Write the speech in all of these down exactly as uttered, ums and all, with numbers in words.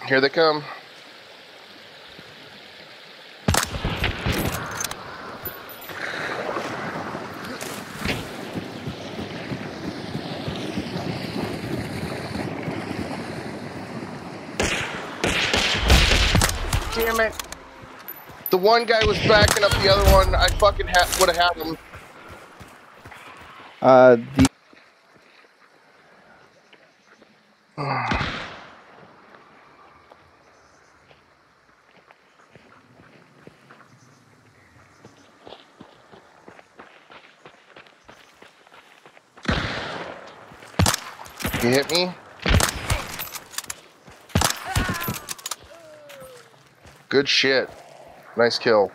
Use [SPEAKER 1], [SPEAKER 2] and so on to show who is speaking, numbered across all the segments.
[SPEAKER 1] Here they come. Damn it. The one guy was backing up the other one. I fucking ha would have had him.
[SPEAKER 2] Uh, the...
[SPEAKER 1] You hit me? Good shit. Nice kill.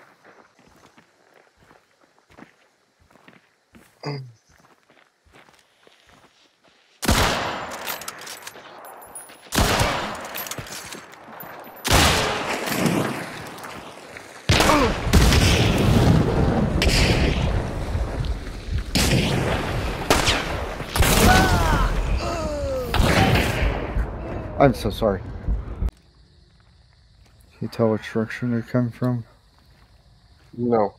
[SPEAKER 2] I'm so sorry. Can you tell which direction they're coming from?
[SPEAKER 1] No.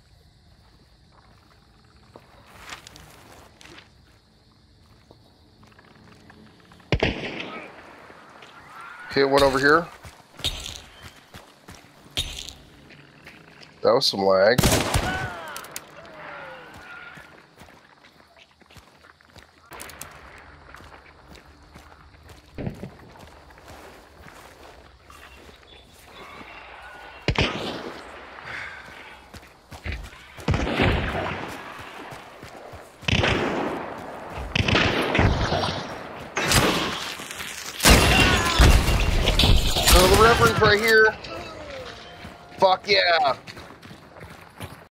[SPEAKER 1] Hit one over here. That was some lag. Oh, the Reverend's right here. Fuck yeah.